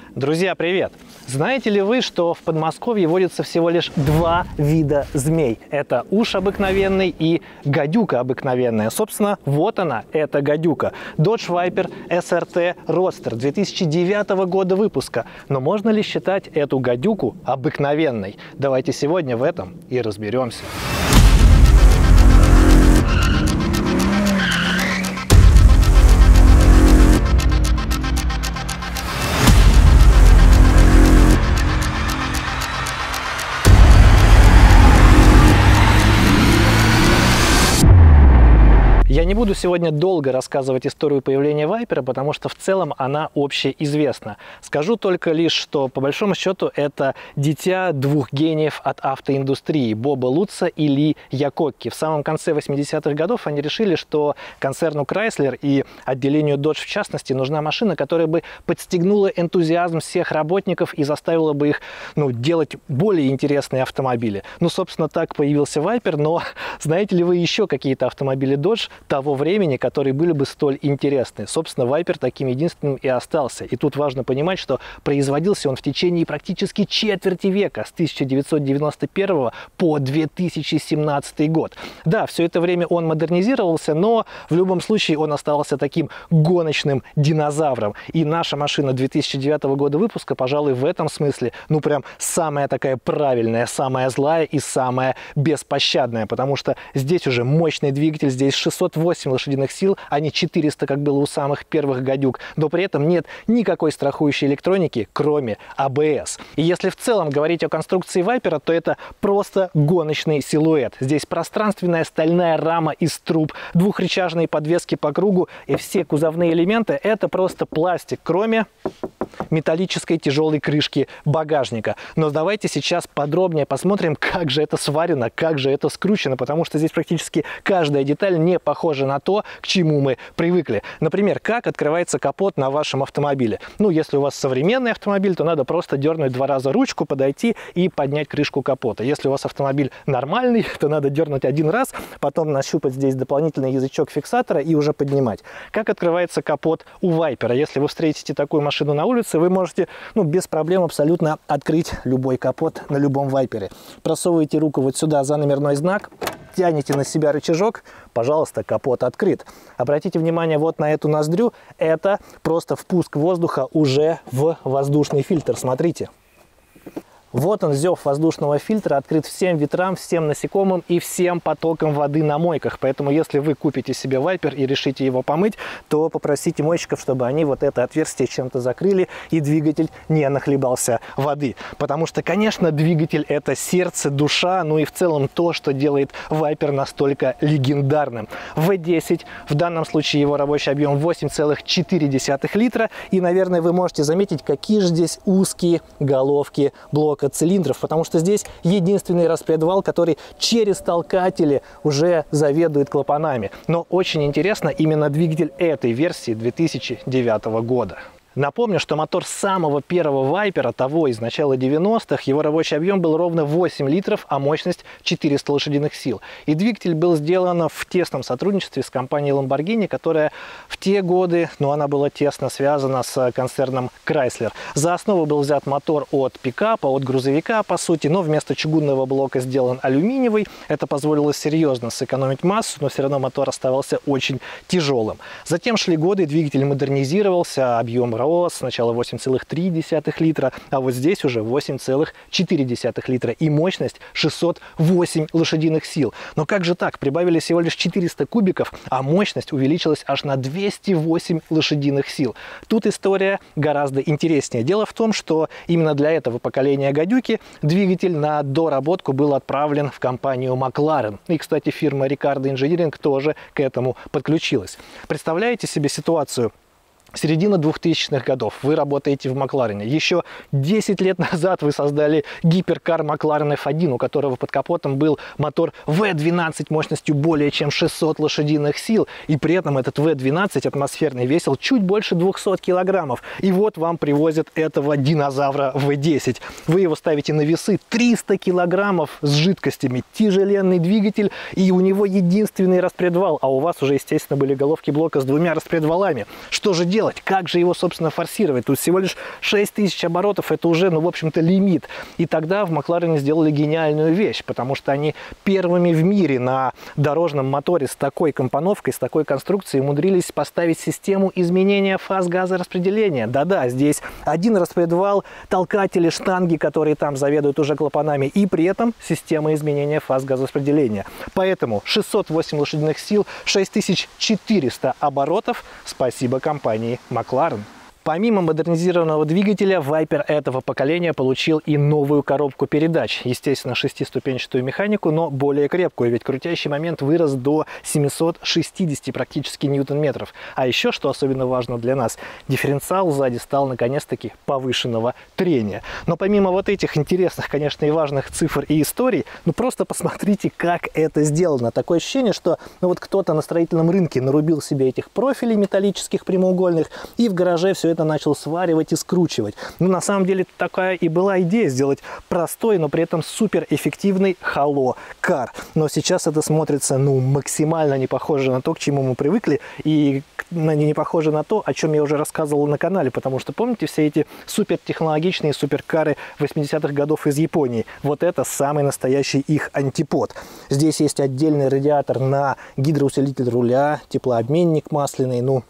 Друзья, привет! Знаете ли вы, что в Подмосковье водится всего лишь два вида змей? Это уж обыкновенный и гадюка обыкновенная. Собственно, вот она, эта гадюка. Dodge Viper SRT Roadster 2009 года выпуска. Но можно ли считать эту гадюку обыкновенной? Давайте сегодня в этом и разберемся. Я не буду сегодня долго рассказывать историю появления Вайпера, потому что в целом она общеизвестна. Скажу только лишь, что по большому счету это дитя двух гениев от автоиндустрии – Боба Лутца и Ли Якокки. В самом конце 80-х годов они решили, что концерну Chrysler и отделению Dodge в частности нужна машина, которая бы подстегнула энтузиазм всех работников и заставила бы их делать более интересные автомобили. Собственно, так появился Viper, но знаете ли вы еще какие-то автомобили Dodge того времени, которые были бы столь интересны? Собственно, Viper таким единственным и остался. И тут важно понимать, что производился он в течение практически четверти века, с 1991 по 2017 год. Да, все это время он модернизировался, но в любом случае он оставался таким гоночным динозавром. И наша машина 2009 года выпуска, пожалуй, в этом смысле, прям самая такая правильная, самая злая и самая беспощадная, потому что здесь уже мощный двигатель, здесь 608 лошадиных сил, а не 400, как было у самых первых гадюк, но при этом нет никакой страхующей электроники, кроме АБС. И если в целом говорить о конструкции Вайпера, то это просто гоночный силуэт. Здесь пространственная стальная рама из труб, двухрычажные подвески по кругу, и все кузовные элементы — это просто пластик, кроме металлической тяжелой крышки багажника. Но давайте сейчас подробнее посмотрим, как же это сварено, как же это скручено, потому что здесь практически каждая деталь не похожа на то, к чему мы привыкли. Например, как открывается капот на вашем автомобиле. Если у вас современный автомобиль, то надо просто дернуть два раза ручку, подойти и поднять крышку капота. Если у вас автомобиль нормальный, то надо дернуть один раз, потом нащупать здесь дополнительный язычок фиксатора и уже поднимать. Как открывается капот у Вайпера? Если вы встретите такую машину на улице, вы можете без проблем абсолютно открыть любой капот на любом Вайпере. Просовываете руку вот сюда за номерной знак, тянете на себя рычажок, пожалуйста, капот открыт. Обратите внимание вот на эту ноздрю, это просто впуск воздуха уже в воздушный фильтр, смотрите. Вот он, зев воздушного фильтра, открыт всем ветрам, всем насекомым и всем потокам воды на мойках. Поэтому, если вы купите себе Viper и решите его помыть, то попросите мойщиков, чтобы они вот это отверстие чем-то закрыли и двигатель не нахлебался воды. Потому что, конечно, двигатель — это сердце, душа, и в целом то, что делает Viper настолько легендарным. V10, в данном случае его рабочий объем 8,4 литра. И, наверное, вы можете заметить, какие же здесь узкие головки блока цилиндров, потому что здесь единственный распредвал, который через толкатели уже заведует клапанами. Но очень интересно именно двигатель этой версии 2009 года. Напомню, что мотор самого первого Вайпера, того из начала 90-х, его рабочий объем был ровно 8 литров, а мощность 400 лошадиных сил. И двигатель был сделан в тесном сотрудничестве с компанией Lamborghini, которая в те годы, она была тесно связана с концерном Chrysler. За основу был взят мотор от пикапа, от грузовика, по сути, но вместо чугунного блока сделан алюминиевый. Это позволило серьезно сэкономить массу, но все равно мотор оставался очень тяжелым. Затем шли годы, двигатель модернизировался, объем рос, сначала 8,3 литра, а вот здесь уже 8,4 литра и мощность 608 лошадиных сил. Но как же так? Прибавили всего лишь 400 кубиков, а мощность увеличилась аж на 208 лошадиных сил. Тут история гораздо интереснее. Дело в том, что именно для этого поколения гадюки двигатель на доработку был отправлен в компанию McLaren. И, кстати, фирма Ricardo Engineering тоже к этому подключилась. Представляете себе ситуацию? Середина 2000-х годов, вы работаете в Макларене. Еще 10 лет назад вы создали гиперкар Макларен F1, у которого под капотом был мотор V12 мощностью более чем 600 лошадиных сил. И при этом этот V12 атмосферный весил чуть больше 200 килограммов. И вот вам привозят этого динозавра V10. Вы его ставите на весы, 300 килограммов с жидкостями, тяжеленный двигатель, и у него единственный распредвал. А у вас уже, естественно, были головки блока с двумя распредвалами. Что же делать? делать? Как же его, собственно, форсировать? Тут всего лишь 6000 оборотов, это уже, ну, в общем-то, лимит. И тогда в Макларене сделали гениальную вещь, потому что они первыми в мире на дорожном моторе с такой компоновкой, с такой конструкцией умудрились поставить систему изменения фаз газораспределения. Да-да, здесь один распредвал, толкатели, штанги, которые там заведуют уже клапанами, и при этом система изменения фаз газораспределения. Поэтому 608 лошадиных сил, 6400 оборотов. Спасибо компании Макларен. Помимо модернизированного двигателя, Viper этого поколения получил и новую коробку передач. Естественно, шестиступенчатую механику, но более крепкую, ведь крутящий момент вырос до 760 практически ньютон-метров. А еще, что особенно важно для нас, дифференциал сзади стал наконец-таки повышенного трения. Но помимо вот этих интересных, конечно, и важных цифр и историй, ну просто посмотрите, как это сделано. Такое ощущение, что ну, вот кто-то на строительном рынке нарубил себе этих профилей металлических прямоугольных, и в гараже все это начал сваривать и скручивать. Ну, на самом деле, такая и была идея сделать простой, но при этом суперэффективный Halo Car. Но сейчас это смотрится, ну, максимально не похоже на то, к чему мы привыкли, и не похоже на то, о чем я уже рассказывал на канале, потому что, помните, все эти супертехнологичные суперкары 80-х годов из Японии? Вот это самый настоящий их антипод. Здесь есть отдельный радиатор на гидроусилитель руля, теплообменник масляный, ну,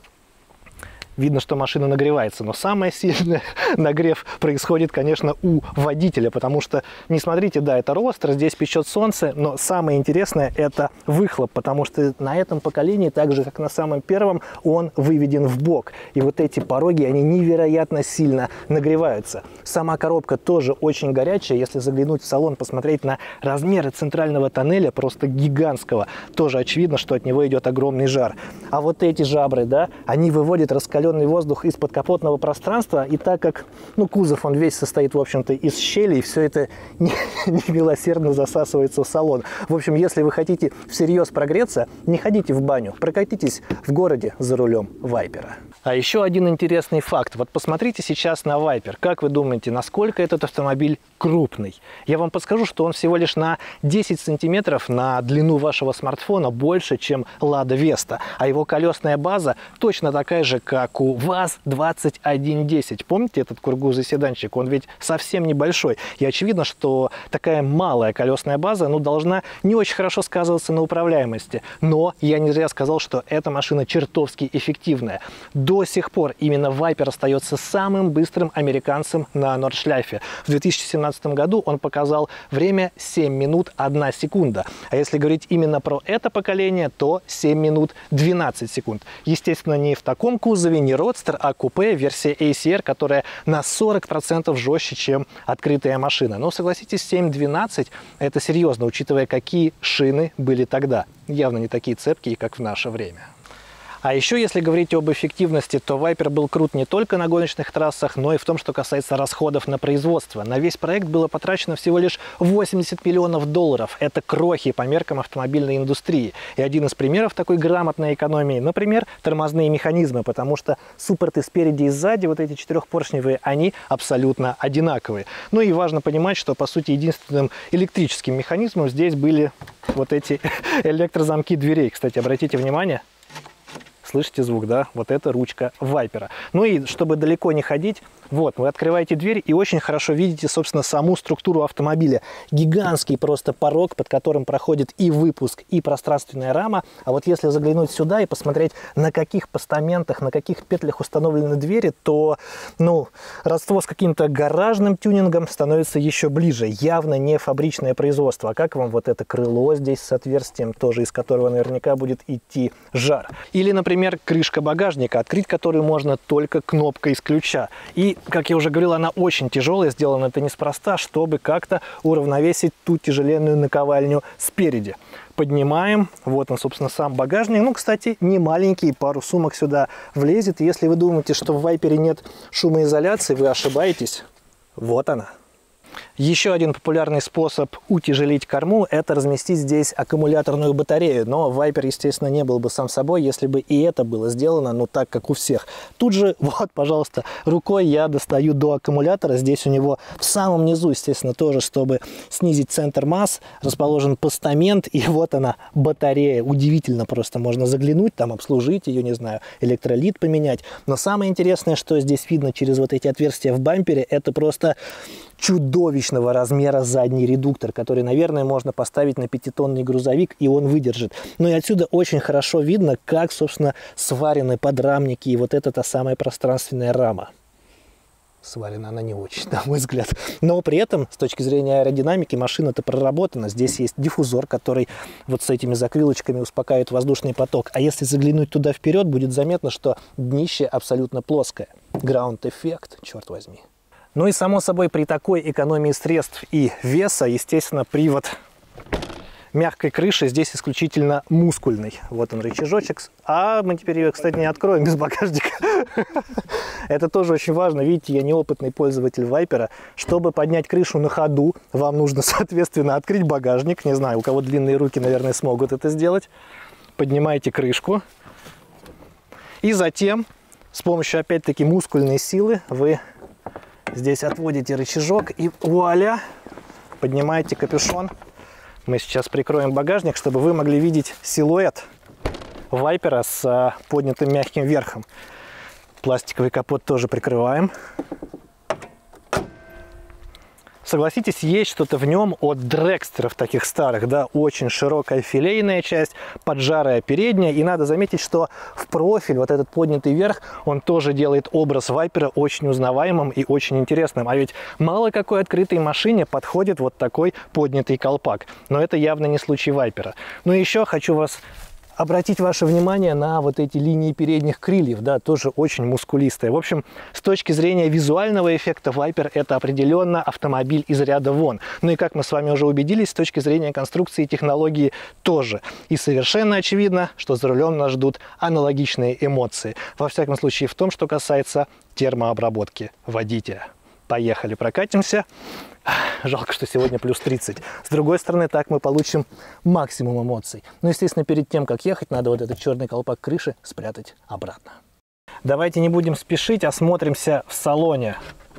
видно, что машина нагревается, но самый сильный нагрев происходит, конечно, у водителя, потому что, не смотрите, да, это ростер, здесь печет солнце, но самое интересное это выхлоп, потому что на этом поколении, так же, как на самом первом, он выведен в бок. И вот эти пороги, они невероятно сильно нагреваются. Сама коробка тоже очень горячая, если заглянуть в салон, посмотреть на размеры центрального тоннеля, просто гигантского, тоже очевидно, что от него идет огромный жар. А вот эти жабры, да, они выводят раскаленный воздух из подкапотного пространства, и так как, ну, кузов, он весь состоит, в общем-то, из щелей, все это немилосердно засасывается в салон. В общем, если вы хотите всерьез прогреться, не ходите в баню, прокатитесь в городе за рулем Вайпера. А еще один интересный факт. Вот посмотрите сейчас на Viper. Как вы думаете, насколько этот автомобиль крупный? Я вам подскажу, что он всего лишь на 10 сантиметров на длину вашего смартфона больше, чем Lada Vesta. А его колесная база точно такая же, как у ВАЗ-2110. Помните этот кургузый седанчик? Он ведь совсем небольшой. И очевидно, что такая малая колесная база, ну, должна не очень хорошо сказываться на управляемости. Но я не зря сказал, что эта машина чертовски эффективная. До сих пор именно Viper остается самым быстрым американцем на Нордшляйфе. В 2017 году он показал время 7 минут 1 секунда. А если говорить именно про это поколение, то 7 минут 12 секунд. Естественно, не в таком кузове, не родстер, а купе, версия ACR, которая на 40% жестче, чем открытая машина. Но согласитесь, 7.12 это серьезно, учитывая, какие шины были тогда. Явно не такие цепкие, как в наше время. А еще, если говорить об эффективности, то Viper был крут не только на гоночных трассах, но и в том, что касается расходов на производство. На весь проект было потрачено всего лишь 80 миллионов долларов. Это крохи по меркам автомобильной индустрии. И один из примеров такой грамотной экономии, например, тормозные механизмы, потому что суппорты спереди и сзади, вот эти четырехпоршневые, они абсолютно одинаковые. Ну и важно понимать, что, по сути, единственным электрическим механизмом здесь были вот эти электрозамки дверей. Кстати, обратите внимание. Слышите звук, да? Вот это ручка Вайпера. Ну и чтобы далеко не ходить, вот, вы открываете дверь и очень хорошо видите, собственно, саму структуру автомобиля. Гигантский просто порог, под которым проходит и выпуск, и пространственная рама. А вот если заглянуть сюда и посмотреть, на каких постаментах, на каких петлях установлены двери, то, ну, родство с каким-то гаражным тюнингом становится еще ближе. Явно не фабричное производство. А как вам вот это крыло здесь с отверстием, тоже из которого наверняка будет идти жар? Или, например, крышка багажника, открыть которую можно только кнопкой с ключа. И, как я уже говорил, она очень тяжелая, сделано это неспроста, чтобы как-то уравновесить ту тяжеленную наковальню спереди. Поднимаем, вот он, собственно, сам багажник. Ну, кстати, не маленький, пару сумок сюда влезет. Если вы думаете, что в Вайпере нет шумоизоляции, вы ошибаетесь. Вот она. Еще один популярный способ утяжелить корму – это разместить здесь аккумуляторную батарею. Но Viper, естественно, не был бы сам собой, если бы и это было сделано, ну, так, как у всех. Тут же, вот, пожалуйста, рукой я достаю до аккумулятора. Здесь у него в самом низу, естественно, тоже, чтобы снизить центр масс, расположен постамент. И вот она, батарея. Удивительно просто. Можно заглянуть, там, обслужить ее, не знаю, электролит поменять. Но самое интересное, что здесь видно через вот эти отверстия в бампере, это просто чудовищного размера задний редуктор, который, наверное, можно поставить на 5-тонный грузовик, и он выдержит. Ну и отсюда очень хорошо видно, как, собственно, сварены подрамники и вот эта та самая пространственная рама. Сварена она не очень, на мой взгляд. Но при этом, с точки зрения аэродинамики, машина-то проработана. Здесь есть диффузор, который вот с этими закрылочками успокаивает воздушный поток. А если заглянуть туда вперед, будет заметно, что днище абсолютно плоское. Граунд-эффект, черт возьми. Ну и, само собой, при такой экономии средств и веса, естественно, привод мягкой крыши здесь исключительно мускульный. Вот он, рычажочек. А мы теперь ее, кстати, не откроем без багажника. Это тоже очень важно. Видите, я неопытный пользователь Viper. Чтобы поднять крышу на ходу, вам нужно, соответственно, открыть багажник. Не знаю, у кого длинные руки, наверное, смогут это сделать. Поднимаете крышку. И затем, с помощью, опять-таки, мускульной силы, вы здесь отводите рычажок и вуаля, поднимаете капюшон. Мы сейчас прикроем багажник, чтобы вы могли видеть силуэт Viper с поднятым мягким верхом. Пластиковый капот тоже прикрываем. Согласитесь, есть что-то в нем от дрекстеров таких старых, да, очень широкая филейная часть, поджарая передняя, и надо заметить, что в профиль вот этот поднятый верх, он тоже делает образ Viper очень узнаваемым и очень интересным, а ведь мало какой открытой машине подходит вот такой поднятый колпак, но это явно не случай Viper. Ну и еще хочу вас обратить ваше внимание на вот эти линии передних крыльев, да, тоже очень мускулистые. В общем, с точки зрения визуального эффекта, Viper это определенно автомобиль из ряда вон. Ну и как мы с вами уже убедились, с точки зрения конструкции и технологии тоже. И совершенно очевидно, что за рулем нас ждут аналогичные эмоции. Во всяком случае, в том, что касается термообработки водителя. Поехали, прокатимся. Жалко, что сегодня плюс 30. С другой стороны, так мы получим максимум эмоций. Но, естественно, перед тем, как ехать, надо вот этот черный колпак крыши спрятать обратно. Давайте не будем спешить, осмотримся в салоне.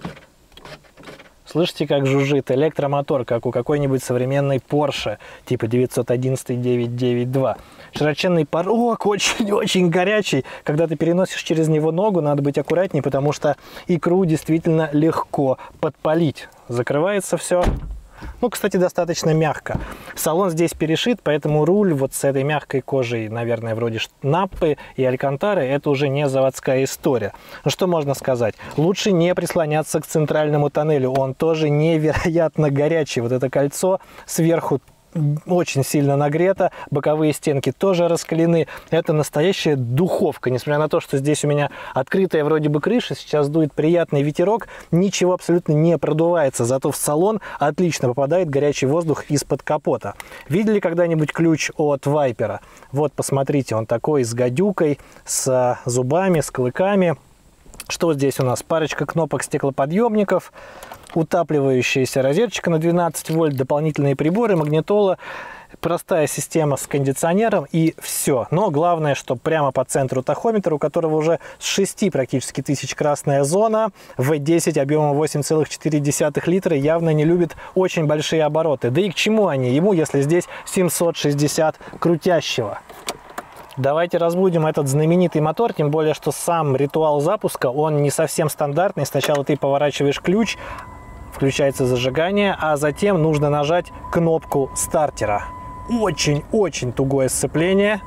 Слышите, как жужжит электромотор, как у какой-нибудь современной Porsche, типа 911 992. Широченный порог, очень-очень горячий. Когда ты переносишь через него ногу, надо быть аккуратнее, потому что икру действительно легко подпалить. Закрывается все. Ну, кстати, достаточно мягко. Салон здесь перешит, поэтому руль вот с этой мягкой кожей, наверное, вроде Наппы и Алькантары, это уже не заводская история. Ну, что можно сказать? Лучше не прислоняться к центральному тоннелю. Он тоже невероятно горячий. Вот это кольцо сверху очень сильно нагрето, боковые стенки тоже раскалены. Это настоящая духовка. Несмотря на то, что здесь у меня открытая вроде бы крыша, сейчас дует приятный ветерок, ничего абсолютно не продувается, зато в салон отлично попадает горячий воздух из-под капота. Видели когда-нибудь ключ от Viper? Вот, посмотрите, он такой с гадюкой, с зубами, с клыками. Что здесь у нас? Парочка кнопок стеклоподъемников, утапливающаяся розеточка на 12 вольт, дополнительные приборы, магнитола, простая система с кондиционером и все. Но главное, что прямо по центру тахометр, у которого уже с 6 практически тысяч красная зона, V10 объемом 8,4 литра, явно не любит очень большие обороты. Да и к чему они ему, если здесь 760 крутящего? Давайте разбудим этот знаменитый мотор, тем более, что сам ритуал запуска, он не совсем стандартный. Сначала ты поворачиваешь ключ, включается зажигание, а затем нужно нажать кнопку стартера. Очень-очень тугое сцепление.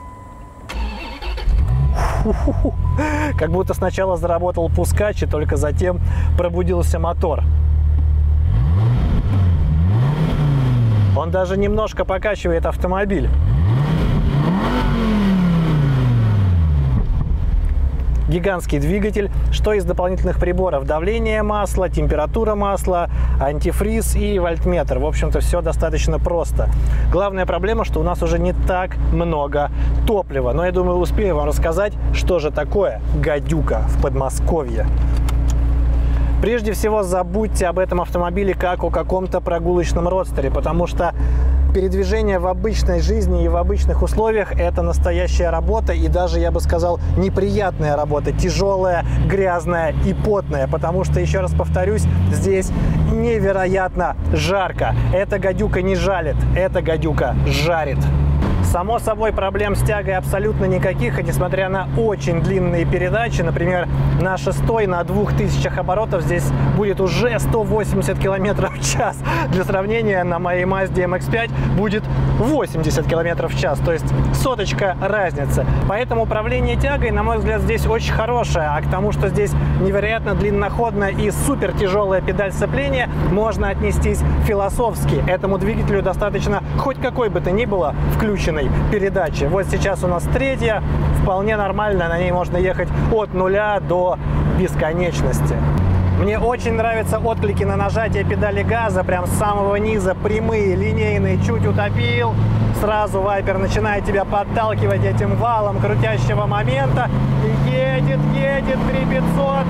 Как будто сначала заработал пускач, и только затем пробудился мотор. Он даже немножко покачивает автомобиль. Гигантский двигатель. Что из дополнительных приборов? Давление масла, температура масла, антифриз и вольтметр. В общем-то, все достаточно просто. Главная проблема, что у нас уже не так много топлива. Но я думаю, успею вам рассказать, что же такое гадюка в Подмосковье. Прежде всего, забудьте об этом автомобиле как о каком-то прогулочном родстере, потому что передвижение в обычной жизни и в обычных условиях – это настоящая работа, и даже, я бы сказал, неприятная работа, тяжелая, грязная и потная, потому что, еще раз повторюсь, здесь невероятно жарко. Эта гадюка не жалит, эта гадюка жарит. Само собой, проблем с тягой абсолютно никаких, и несмотря на очень длинные передачи, например, на 6-й на 2000 оборотов здесь будет уже 180 км в час. Для сравнения, на моей Mazda MX-5 будет 80 км в час, то есть соточка разницы. Поэтому управление тягой, на мой взгляд, здесь очень хорошее, а к тому, что здесь невероятно длинноходная и супер тяжелая педаль сцепления, можно отнестись философски. Этому двигателю достаточно хоть какой бы то ни было включенной передачи. Вот сейчас у нас 3-я, вполне нормально, на ней можно ехать от 0 до бесконечности. Мне очень нравятся отклики на нажатие педали газа, прям с самого низа, прямые, линейные, чуть утопил, сразу вайпер начинает тебя подталкивать этим валом крутящего момента, и едет, 3500,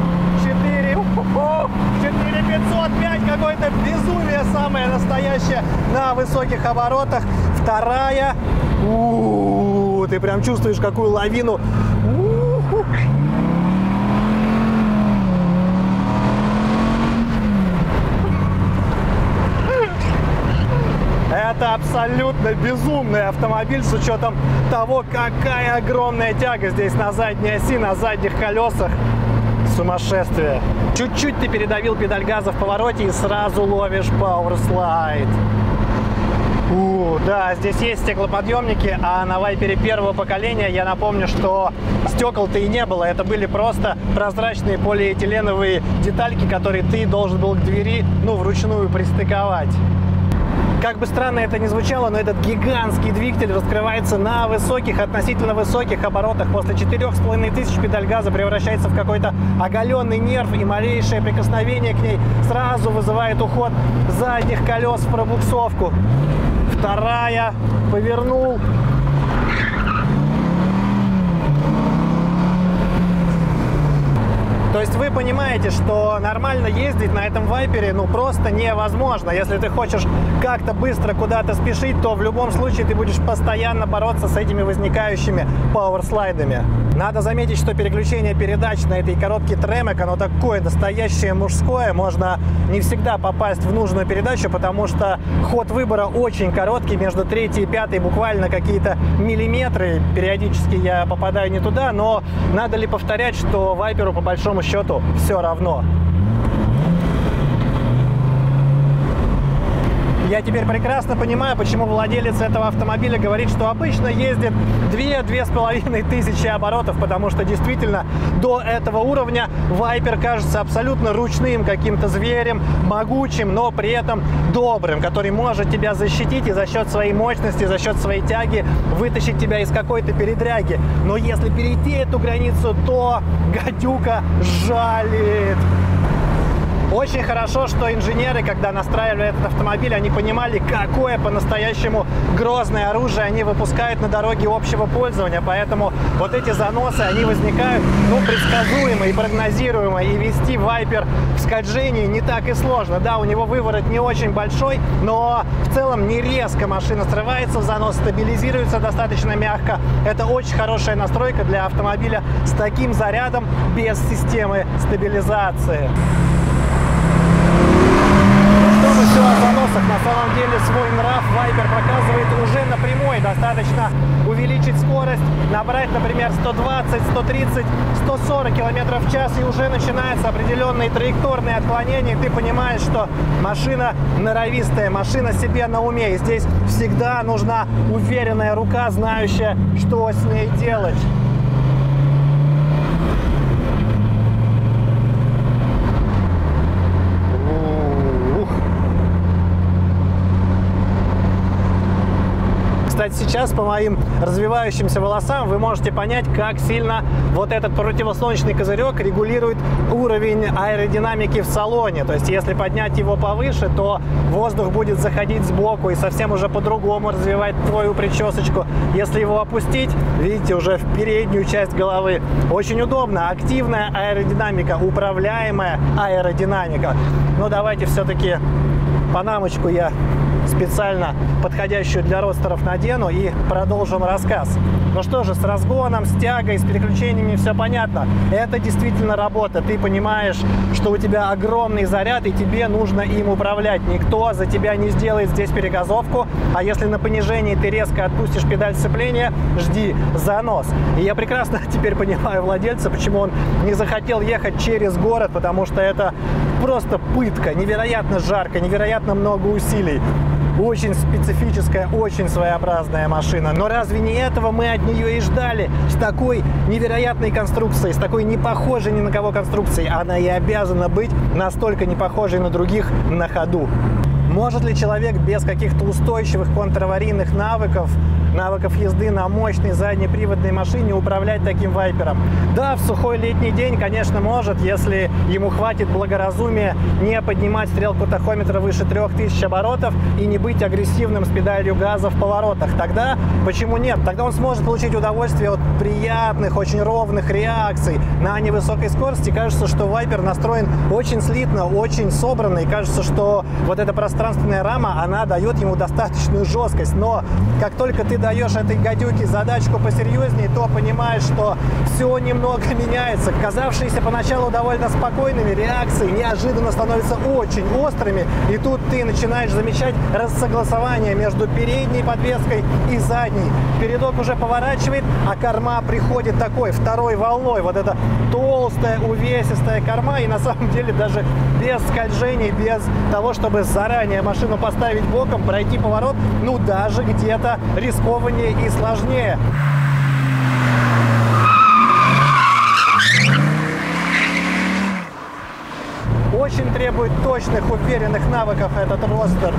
4505, какое-то безумие самое настоящее на высоких оборотах. 2-я, ты прям чувствуешь какую лавину. Это абсолютно безумный автомобиль с учетом того, какая огромная тяга здесь на задней оси, на задних колесах. Сумасшествие. Чуть-чуть ты передавил педаль газа в повороте и сразу ловишь Power Slide. Да, здесь есть стеклоподъемники, а на вайпере первого поколения, я напомню, что стекол-то и не было. Это были просто прозрачные полиэтиленовые детальки, которые ты должен был к двери, вручную пристыковать. Как бы странно это ни звучало, но этот гигантский двигатель раскрывается на высоких, относительно высоких оборотах. После 4500 педаль газа превращается в какой-то оголенный нерв, и малейшее прикосновение к ней сразу вызывает уход задних колес в пробуксовку. 2-я, повернул. То есть вы понимаете, что нормально ездить на этом вайпере просто невозможно. Если ты хочешь как-то быстро куда-то спешить, то в любом случае ты будешь постоянно бороться с этими возникающими пауэрслайдами. Надо заметить, что переключение передач на этой коробке Tremec, оно такое настоящее мужское. Можно не всегда попасть в нужную передачу, потому что ход выбора очень короткий, между 3-й и 5-й буквально какие-то миллиметры. Периодически я попадаю не туда, но надо ли повторять, что вайперу по большому счету все равно. Я теперь прекрасно понимаю, почему владелец этого автомобиля говорит, что обычно ездит 2-2,5 тысячи оборотов, потому что действительно до этого уровня вайпер кажется абсолютно ручным каким-то зверем, могучим, но при этом добрым, который может тебя защитить и за счет своей мощности, за счет своей тяги вытащить тебя из какой-то передряги. Но если перейти эту границу, то гадюка жалит. Очень хорошо, что инженеры, когда настраивали этот автомобиль, они понимали, какое по-настоящему грозное оружие они выпускают на дороге общего пользования. Поэтому вот эти заносы, они возникают предсказуемо и прогнозируемо. И вести вайпер в скольжении не так и сложно. Да, у него выворот не очень большой, но в целом не резко машина срывается, занос стабилизируется достаточно мягко. Это очень хорошая настройка для автомобиля с таким зарядом без системы стабилизации. Все о заносах. На самом деле свой нрав вайпер показывает уже на прямой. Достаточно увеличить скорость, набрать, например, 120, 130, 140 км в час, и уже начинаются определенные траекторные отклонения. Ты понимаешь, что машина норовистая, машина себе на уме. И здесь всегда нужна уверенная рука, знающая, что с ней делать. Кстати, Сейчас по моим развивающимся волосам вы можете понять, как сильно вот этот противосолнечный козырек регулирует уровень аэродинамики в салоне. То есть если поднять его повыше, то воздух будет заходить сбоку и совсем уже по-другому развивать твою причесочку. Если его опустить, видите, уже в переднюю часть головы. Очень удобно. Активная аэродинамика, управляемая аэродинамика. Но давайте все-таки панамочку я специально подходящую для родстеров надену и продолжим рассказ. Ну что же, с разгоном, с тягой, с переключениями все понятно. Это действительно работа. Ты понимаешь, что у тебя огромный заряд, и тебе нужно им управлять. Никто за тебя не сделает здесь перегазовку. А если на понижении ты резко отпустишь педаль сцепления, жди занос. И я прекрасно теперь понимаю владельца, почему он не захотел ехать через город, потому что это просто пытка. Невероятно жарко, невероятно много усилий. Очень специфическая, очень своеобразная машина. Но разве не этого мы от нее и ждали? С такой невероятной конструкцией, с такой не похожей ни на кого конструкцией. Она и обязана быть настолько не похожей на других на ходу. Может ли человек без каких-то устойчивых контраварийных навыков езды на мощной заднеприводной машине управлять таким вайпером? Да, в сухой летний день, конечно, может, если ему хватит благоразумия не поднимать стрелку тахометра выше 3000 оборотов и не быть агрессивным с педалью газа в поворотах. Тогда почему нет? Тогда он сможет получить удовольствие от приятных, очень ровных реакций на невысокой скорости. Кажется, что вайпер настроен очень слитно, очень собранно, и кажется, что вот эта пространственная рама, она дает ему достаточную жесткость. Но как только ты даешь этой гадюке задачку посерьезнее, то понимаешь, что все немного меняется. Казавшиеся поначалу довольно спокойными реакции неожиданно становятся очень острыми, и тут ты начинаешь замечать рассогласование между передней подвеской и задней. Передок уже поворачивает, а корма приходит такой второй волной. Вот эта толстая, увесистая корма, и на самом деле даже без скольжений, без того, чтобы заранее машину поставить боком, пройти поворот, ну даже где-то рискованнее и сложнее. Очень требует точных, уверенных навыков этот родстер.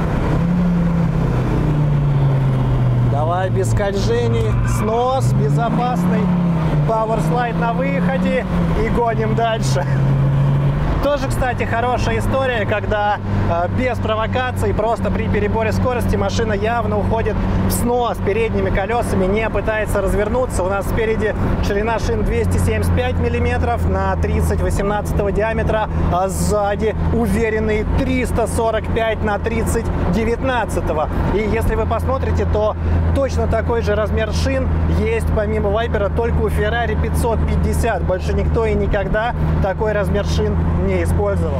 Давай без скольжений, снос безопасный, пауэрслайд на выходе и гоним дальше. Тоже, кстати, хорошая история, когда без провокаций, просто при переборе скорости машина явно уходит в снос передними колесами, не пытается развернуться. У нас спереди ширина шин 275 мм на 30-18 диаметра, а сзади уверенные 345 на 30-19. И если вы посмотрите, то точно такой же размер шин есть помимо вайпера только у Ferrari 550. Больше никто и никогда такой размер шин не использовал.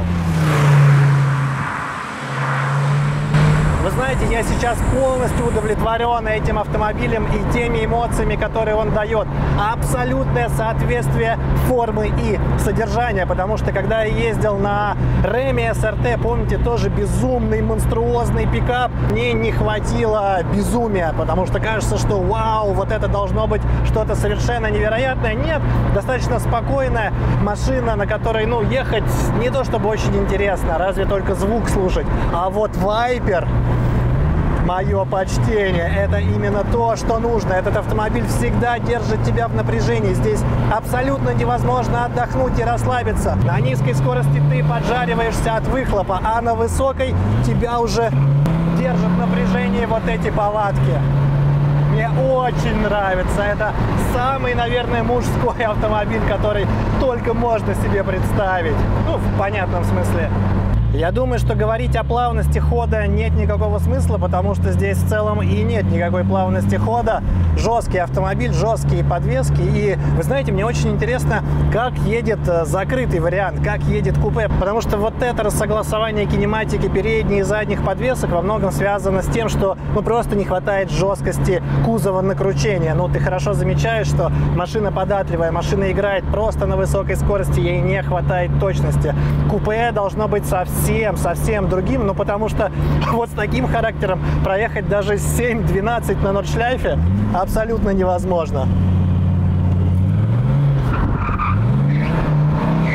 Вы знаете, я сейчас полностью удовлетворен этим автомобилем и теми эмоциями, которые он дает. Абсолютное соответствие формы и содержания, потому что когда я ездил на Remy SRT, помните, тоже безумный, монструозный пикап, мне не хватило безумия, потому что кажется, что вау, вот это должно быть что-то совершенно невероятное. Нет, достаточно спокойная машина, на которой, ну, ехать не то чтобы очень интересно, разве только звук слушать, а вот Viper, мое почтение, это именно то, что нужно. Этот автомобиль всегда держит тебя в напряжении. Здесь абсолютно невозможно отдохнуть и расслабиться. На низкой скорости ты поджариваешься от выхлопа, а на высокой тебя уже держат в напряжении вот эти палатки. Мне очень нравится. Это самый, наверное, мужской автомобиль, который только можно себе представить. Ну, в понятном смысле. Я думаю, что говорить о плавности хода нет никакого смысла, потому что здесь в целом и нет никакой плавности хода. Жесткий автомобиль, жесткие подвески. И, вы знаете, мне очень интересно, как едет закрытый вариант, как едет купе. Потому что вот это рассогласование кинематики передних и задних подвесок во многом связано с тем, что ну, просто не хватает жесткости кузова на кручение. Ну, ты хорошо замечаешь, что машина податливая, машина играет просто на высокой скорости, ей не хватает точности. Купе должно быть совсем другим, ну потому что вот с таким характером проехать даже 7-12 на нордшляйфе абсолютно невозможно.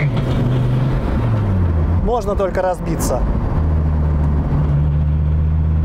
Можно только разбиться.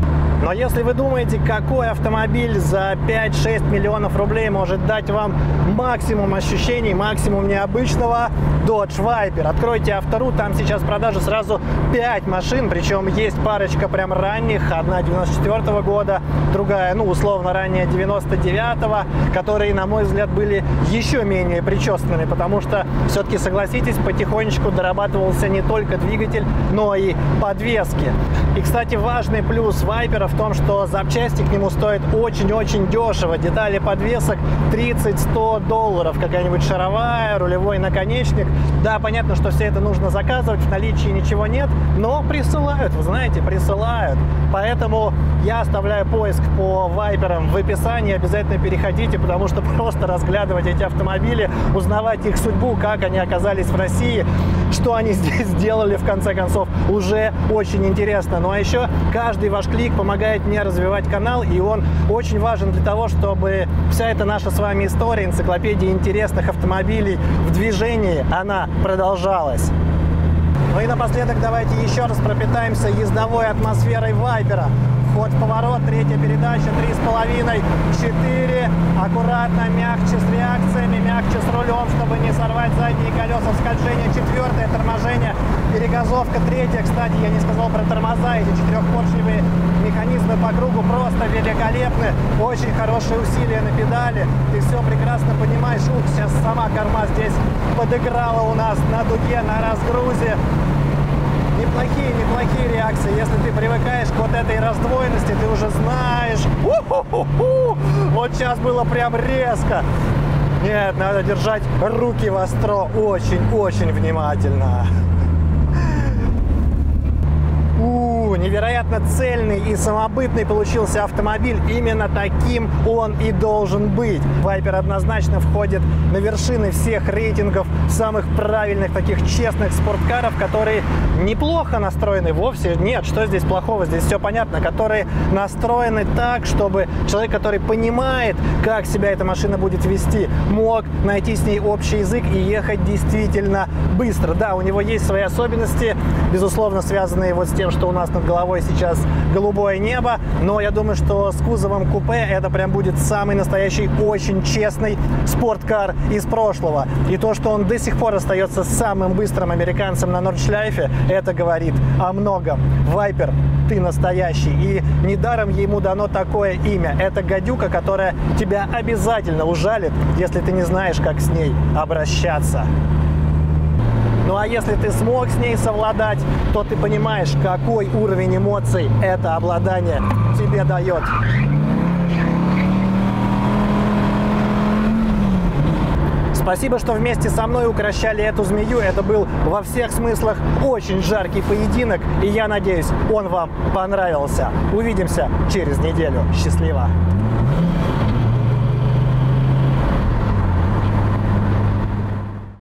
Но если вы думаете, какой автомобиль за 5-6 миллионов рублей может дать вам максимум ощущений, максимум необычного, Dodge Viper. Откройте Автору, там сейчас в продаже сразу 5 машин, причем есть парочка прям ранних, одна 94 года, другая, ну, условно ранняя 99-го, которые, на мой взгляд, были еще менее причесанными, потому что, все-таки, согласитесь, потихонечку дорабатывался не только двигатель, но и подвески. И, кстати, важный плюс Viper в том, что запчасти к нему стоят очень-очень дешево. Детали подвесок 30-100 долларов, какая-нибудь шаровая, рулевой наконечник. Да, понятно, что все это нужно заказывать, в наличии ничего нет, но присылают, вы знаете, присылают. Поэтому я оставляю поиск по Viper'ам в описании, обязательно переходите, потому что просто разглядывать эти автомобили, узнавать их судьбу, как они оказались в России, что они здесь сделали, в конце концов, уже очень интересно. Ну а еще каждый ваш клик помогает мне развивать канал, и он очень важен для того, чтобы вся эта наша с вами история, энциклопедия интересных автомобилей в движении, она продолжалась. Ну и напоследок давайте еще раз пропитаемся ездовой атмосферой Вайпера. Вход в поворот, третья передача, 3,5, 4, аккуратно, мягче с реакциями, мягче с рулем, чтобы не сорвать задние колеса в скольжение, четвертое, торможение, перегазовка, третья, кстати, я не сказал про тормоза, эти четырехпоршневые механизмы по кругу просто великолепны, очень хорошие усилия на педали, ты все прекрасно понимаешь. Ух, сейчас сама корма здесь подыграла у нас на дуге, на разгрузе. Неплохие реакции. Если ты привыкаешь к вот этой раздвоенности, ты уже знаешь. Вот сейчас было прям резко. Нет, надо держать руки востро очень-очень внимательно. Невероятно цельный и самобытный получился автомобиль. Именно таким он и должен быть. Viper однозначно входит на вершины всех рейтингов самых правильных, таких честных спорткаров, которые неплохо настроены вовсе. Нет, что здесь плохого? Здесь все понятно. Которые настроены так, чтобы человек, который понимает, как себя эта машина будет вести, мог найти с ней общий язык и ехать действительно быстро. Да, у него есть свои особенности, безусловно, связанные вот с тем, что у нас над головой сейчас голубое небо, но я думаю, что с кузовом купе это прям будет самый настоящий, очень честный спорткар из прошлого. И то, что он до сих пор остается самым быстрым американцем на Нордшляйфе, это говорит о многом. Viper, ты настоящий. И недаром ему дано такое имя. Это гадюка, которая тебя обязательно ужалит, если ты не знаешь, как с ней обращаться. Ну а если ты смог с ней совладать, то ты понимаешь, какой уровень эмоций это обладание тебе дает. Спасибо, что вместе со мной укрощали эту змею. Это был во всех смыслах очень жаркий поединок. И я надеюсь, он вам понравился. Увидимся через неделю. Счастливо!